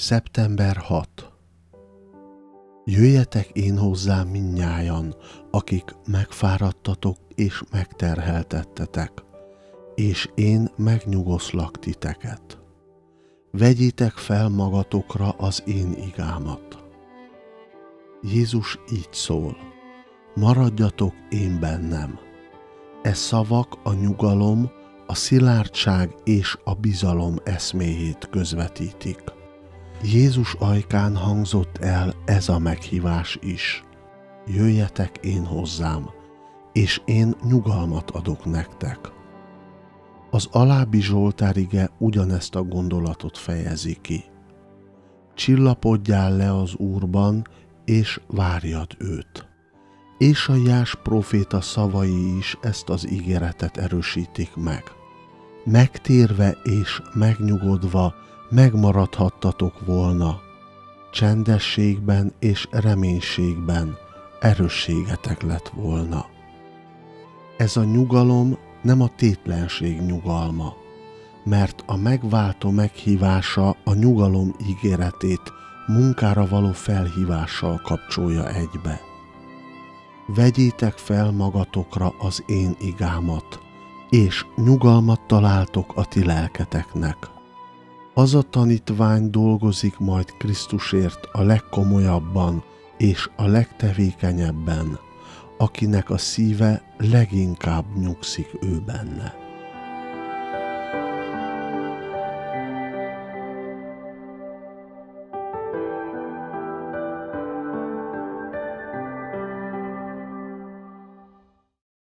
Szeptember 6. Jöjjetek én hozzám mindnyájan, akik megfáradtatok és megterheltettetek, és én megnyugoszlak titeket. Vegyétek fel magatokra az én igámat. Jézus így szól: maradjatok én bennem. E szavak a nyugalom, a szilárdság és a bizalom eszméjét közvetítik. Jézus ajkán hangzott el ez a meghívás is: jöjjetek én hozzám, és én nyugalmat adok nektek. Az alábbi zsoltárige ugyanezt a gondolatot fejezi ki. Csillapodjál le az Úrban, és várjad őt. Ézsaiás próféta szavai is ezt az ígéretet erősítik meg. Megtérve és megnyugodva megmaradhattatok volna, csendességben és reménységben erősségetek lett volna. Ez a nyugalom nem a tétlenség nyugalma, mert a megváltó meghívása a nyugalom ígéretét munkára való felhívással kapcsolja egybe. Vegyétek fel magatokra az én igámat, és nyugalmat találtok a ti lelketeknek. Az a tanítvány dolgozik majd Krisztusért a legkomolyabban és a legtevékenyebben, akinek a szíve leginkább nyugszik ő benne.